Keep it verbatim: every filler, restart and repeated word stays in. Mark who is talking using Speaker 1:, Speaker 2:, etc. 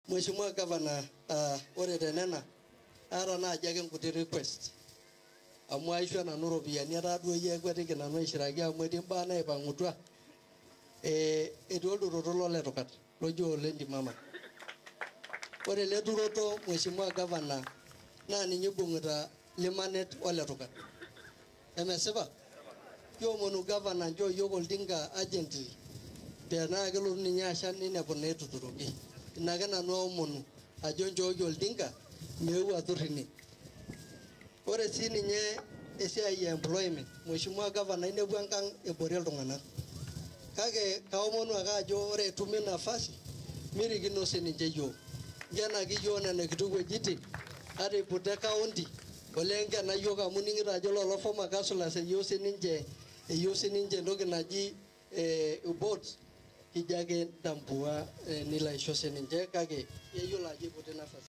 Speaker 1: Mheshimiwa Governor, uh, ore tenena ara na jage nkuti request. Amu aisho nanu ropiyiani ataduo yie kwetiki nanu aishiraki amu etii mbaa naipang'utua. Eh, etii olturoto loletukat lojo Ole Ntimama. Ore ele turoto Mheshimiwa Governor naa ninye ibung'ita Limanet oletukat. Emesipa? Kiomonu Governor nchoo yiok oltinka urgently tenaa kelotu ninye asha ninepu naa etuturoki. Ina ake nanu aomonu ajo nchooki oltinka meu aturr ine. Ore sii ninye esiai ya employment, Mheshimiwa Governor inepu enkang ebore iltung'anak. Kake kaomonu ake ajo ore etumi nafasi mirikino sininche yiok. Nkenaki yiok nena kiti wuejitin ata iputa county ole nkena yiok amu ning'ito ajo lolo former councillors eyieu sininche eyieu sininche entoki naji eh, boards kijo ake ntambua eh, nilo aisho sininche kake keyiolo ajo iputi nafasi.